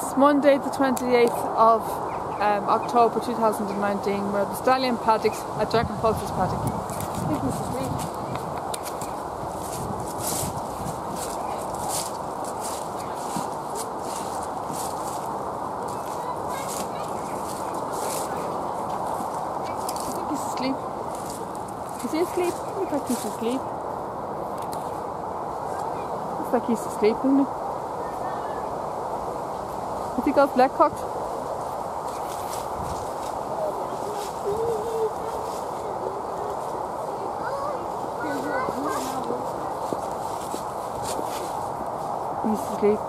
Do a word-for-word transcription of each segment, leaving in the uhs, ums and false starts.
Monday the twenty-eighth of um, October two thousand nineteen. We're at the Stallion Paddock at Jack and Pulse's Paddock. I think this is me. I think he's asleep. Is he asleep? Looks like he's asleep. Looks like he's asleep, doesn't he? Has he got black cocked? He's asleep.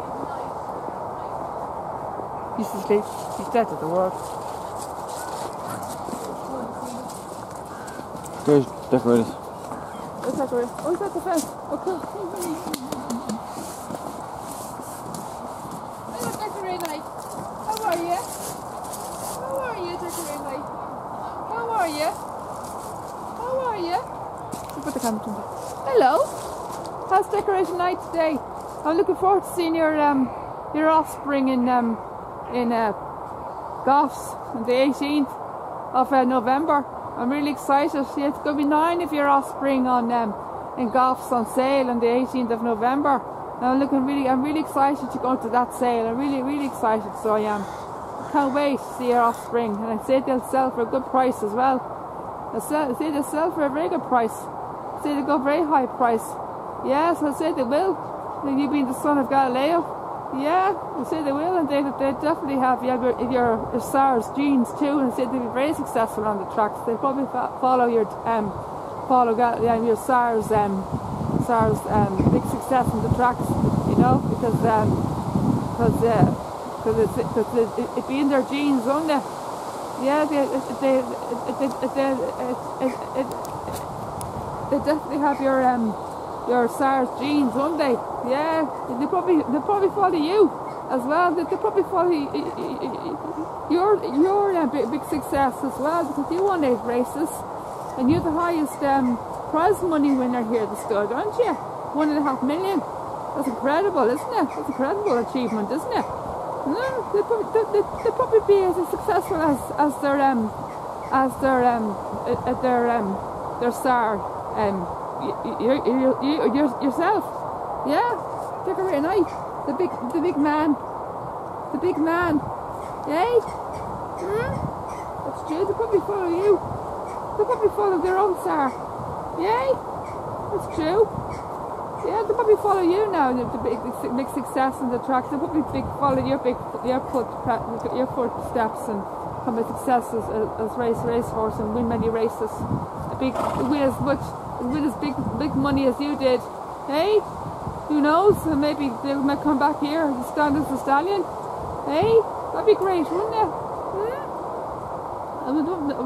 He's asleep. He's dead to the world. There's decorated. Where's decorated? Oh, he's at the fence. Oh, cool. How are you? How are you, Decorated Night? How are you? How are you? So put the camera to me. Hello. How's Decorated Night today? I'm looking forward to seeing your um your offspring in um in uh Goffs on the eighteenth of uh, November. I'm really excited. Yeah, it's going to be nine of your offspring on um in Goffs on sale on the eighteenth of November. I'm looking really, I'm really excited to go to that sale. I'm really, really excited, so I am. I can't wait to see your offspring, and I say they'll sell for a good price as well. I say, I say they'll sell for a very good price. I say they'll go very high price. Yes, I say they will. You being the son of Galileo. Yeah, I say they will, and they, they definitely have your, your, your SARS genes too, and I say they'll be very successful on the tracks. They'll probably follow your, um, follow um, your SARS, um, SARS um, big success in the tracks, you know, because um, because uh, cause it's, cause it, it, it be in their genes, won't it? Yeah, they they they they, they, it, it, it, they definitely have your um your SARS genes, won't they? Yeah, they probably they probably follow you as well. They, they probably follow your your uh, big, big success as well, because you won eight races and you're the highest um. prize money winner here at the stud, aren't you? One and a half million. That's incredible, isn't it? That's an incredible achievement, isn't it? No, they'll probably, they, they probably be as successful as as their um as their um uh, their um their star um you you you you yourself. Yeah, Decorated Night, the big the big man, the big man. Yay? Hmm? That's true. They probably follow you. They probably follow their own star. Yay! That's true. Yeah, they'll probably follow you now. The big, big success in the tracks. They'll probably big follow your big, your foot, your footsteps and become a success as, as race racehorse and win many races. A big, win as much, win as big, big money as you did. Hey, who knows? And maybe they might come back here and stand as a stallion. Hey, that'd be great, wouldn't it? Hmm? We,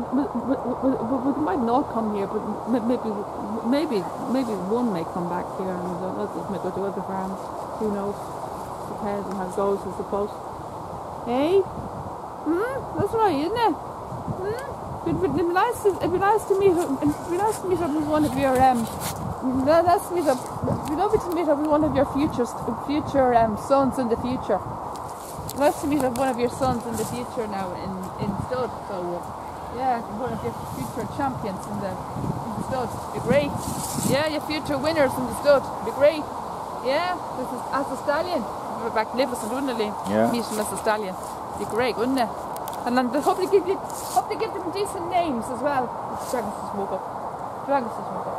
we, we might not come here, but maybe, maybe, maybe one may come back here, and the others may go to other farms. Who knows? Depends on how it goes, I suppose. Hey, hmm, that's right, isn't it? Hmm, it'd, it'd be nice. To, it'd be nice to meet. It'd be nice to meet up with one of your um. Nice to meet up. It'd be lovely to meet up with one of your future, future um sons in the future. Nice to meet up one of your sons in the future now in in stud. So uh, yeah, one of your future champions in the in the stud. Be great. Yeah, your future winners in the stud. Be great. Yeah, this is as a stallion. It'd be magnificent, wouldn't it, Liam? Yeah. Meet him as a stallion. Be great, wouldn't it? And then they hope they give you hope they give them decent names as well. Dragons just woke up. Dragons just woke up.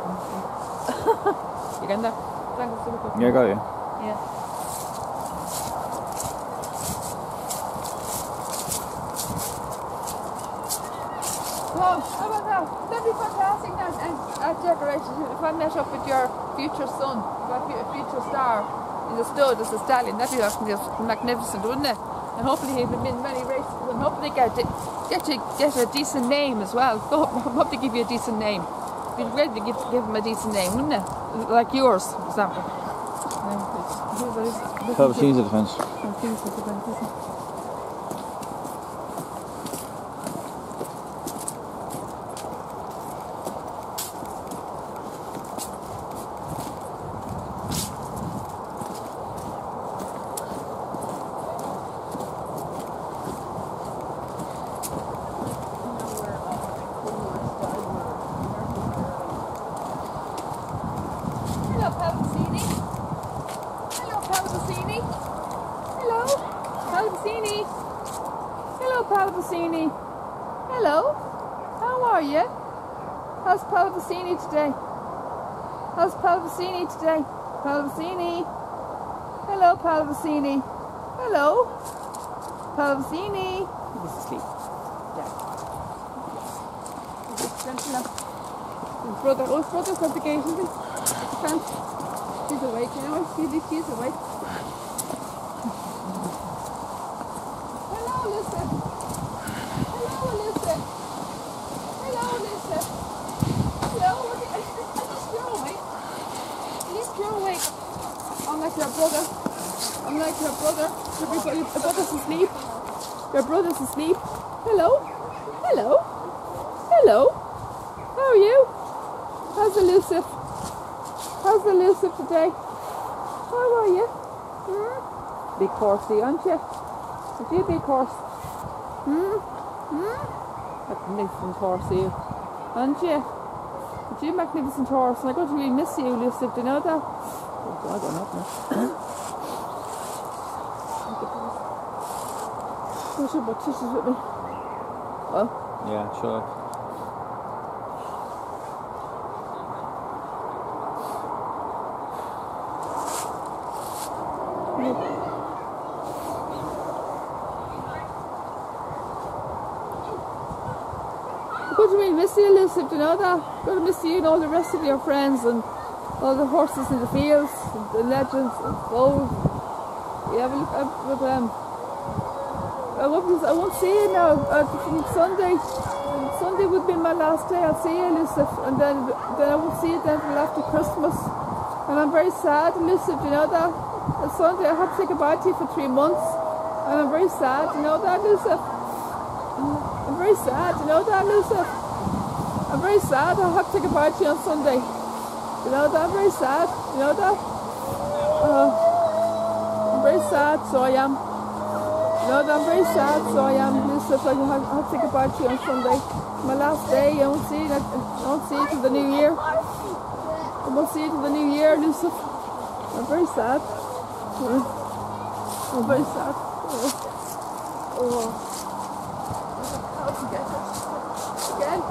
You getting that? Dragons just woke up. Yeah, I got you. Yeah. Well, how about that? That'd be fantastic now, and uh, decorations. If I met up with your future son, your future star in the stud as a stallion, that'd be magnificent, wouldn't it? And hopefully he'll win many races, and hopefully get get to get a decent name as well. Hope, hope they give you a decent name. It'd be great to give, give him a decent name, wouldn't it? Like yours, for example. Help Kings of Defence. Kings of Defence, isn't it? Palvicini. Hello. How are you? How's Palvicini today? How's Palvicini today? Palvicini. Hello, Palvicini. Hello. Palvicini. He's asleep. Yeah. He's gentle. His brother, oh, his brother's at the gate, isn't he? He can't. He's awake, you know. He's, he's awake. Hello, Alyssa. Hello, Alyssa. Hello, Alyssa. Hello. At least you're awake. At least you're awake. I'm like your brother. I'm like your brother. Your, your brother's asleep. Your brother's asleep. Hello. Hello. Hello. How are you? How's Elusive? How's Elusive today? How are you? Hmm? Big horsey, aren't you? Is you a big horse? Hmm? Hmm? Magnificent horse, you. Aren't you? Is you a magnificent horse? And I'm going to really miss you, Elusive. Do you know that? Oh God, I'm not now. I should put tissues with me. Well? Yeah, sure. I'm going to really miss you, Elusive, do you know that? I'm going to miss you and all the rest of your friends and all the horses in the fields, and the legends and foals. Yeah, but look, I'm, but, um, I won't, I won't see you now. Uh, from Sunday, Sunday would be my last day. I'll see you, Elusive, and then then I won't see you then until after Christmas. And I'm very sad, Elusive, do you know that? On Sunday I had to say goodbye to you for three months, and I'm very sad, do you know that, Elusive? I'm very sad, you know that, Elusive? I'm very sad. I have to say goodbye to you on Sunday. You know that? I'm very sad. You know that? Uh, I'm very sad, so I am. You know that? I'm very sad, so I am. Elusive, I have, I have to say goodbye to you on Sunday. My last day. I won't see you. I won't see you till the new year. I won't see you till the new year, Elusive. I'm very sad. I'm very sad. Oh. Oh. How to get it? Again?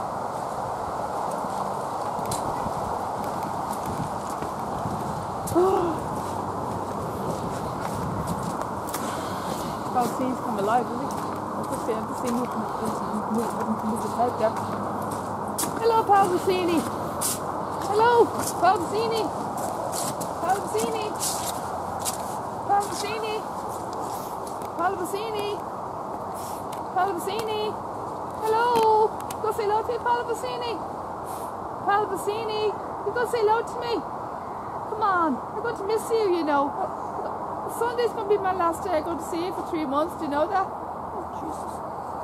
Oh, see, he's come alive, isn't he? I just see, I just see him move, move his head there. Hello, Palvicini. Hello, Palvicini. Palvicini. Palvicini. Palvicini. Palvicini. Hello. Go say hello to me, Palvicini. Palvicini. You go say hello to me. Come on. I'm going to miss you, you know. Sunday's going to be my last day. I'm going to see you for three months. Do you know that? Oh, Jesus.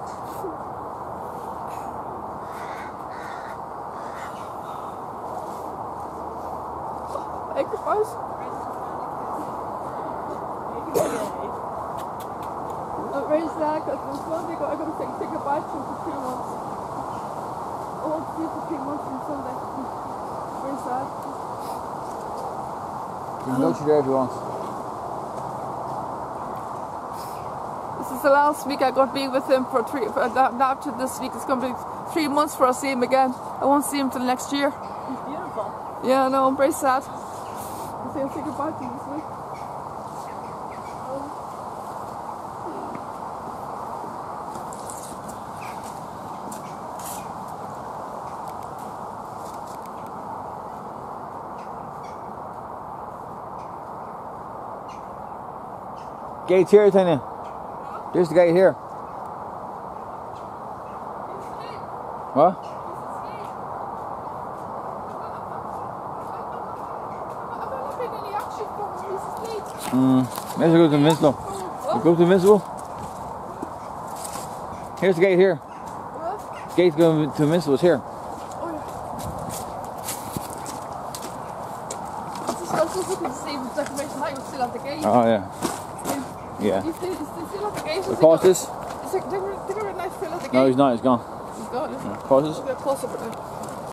Egg goodbyes. I'm very sad because on Sunday I'm going to say, say goodbye to you for three months. I won't see you for three months on Sunday. Very sad. You can go to there if you want. This is the last week I'm going to be with him for three. For, after this week, it's going to be three months before I see him again. I won't see him till next year. He's beautiful. Yeah, no, I'm very sad. I'll say, I'll say goodbye to you this week. Gate's here, Tanya. There's the gate here. What? Hmm. Let's go to Invincible. We go to Invincible. Here's the gate here. What? Gate going to Invincible is here. Oh, yeah. Just, I was just looking to see if the decoration light was still at the gate. Oh, yeah. Yeah. You still, you still at the gate? Across this? Is the decoration light still at the gate? No, he's not. He's gone. He's gone, isn't he? Across this? We'll get close up with it.